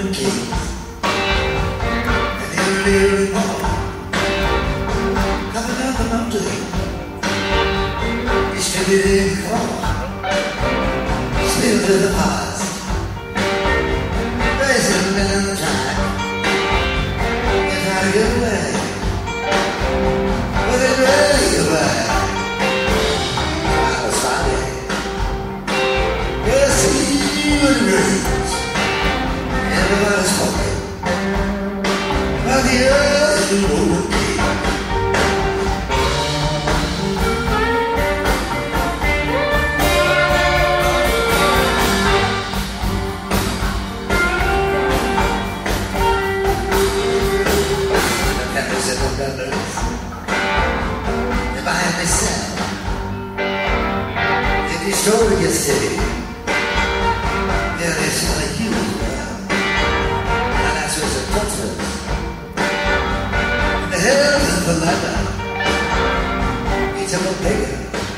the keys. And every morning, coming down the mountain, you still in the car, still to the past. Racing in the track, you try to get away, but they drag you back. On a Sunday, yes, even rains, everybody's talking about the earth you won't be. If I had myself, if you stole your city, there is a huge world, and that's what's a touches. The hills of the London, each of them bigger,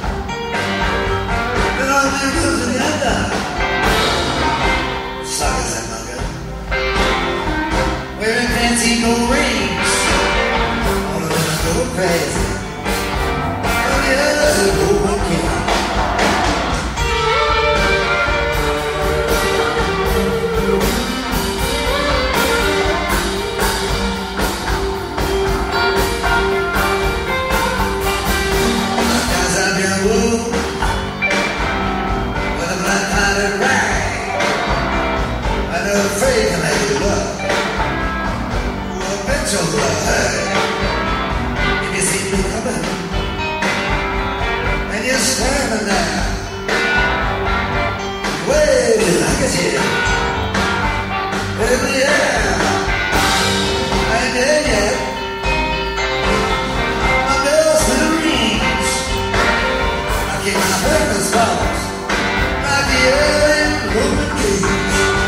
but all my goes in the under. Suckers and muggers, wearing fancy gold rings. Go crazy. Oh yeah, go king. Guys, I'm your woo with a black-hearted rag. I'm not afraid to make you look. Oh, bitch, oh, you see me coming, and you're standing there, waving like a shit, in the air. I ain't dead yet. My bells to the rings. I keep my breakfast calls like the alien Roman kings.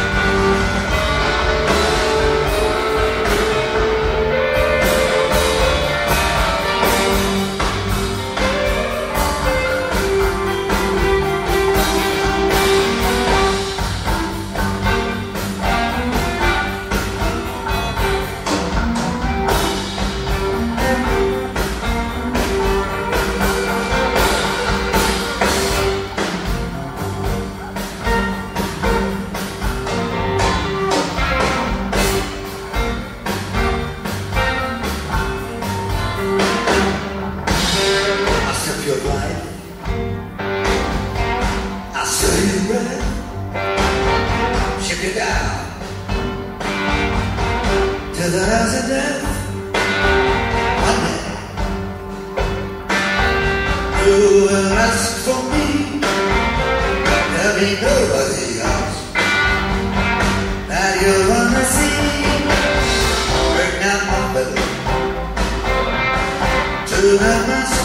Your life, I'll show you right, ship you down to the house of death. One day you will ask for me, there'll be nobody else that you'll wanna see. Bring down my belly to the master.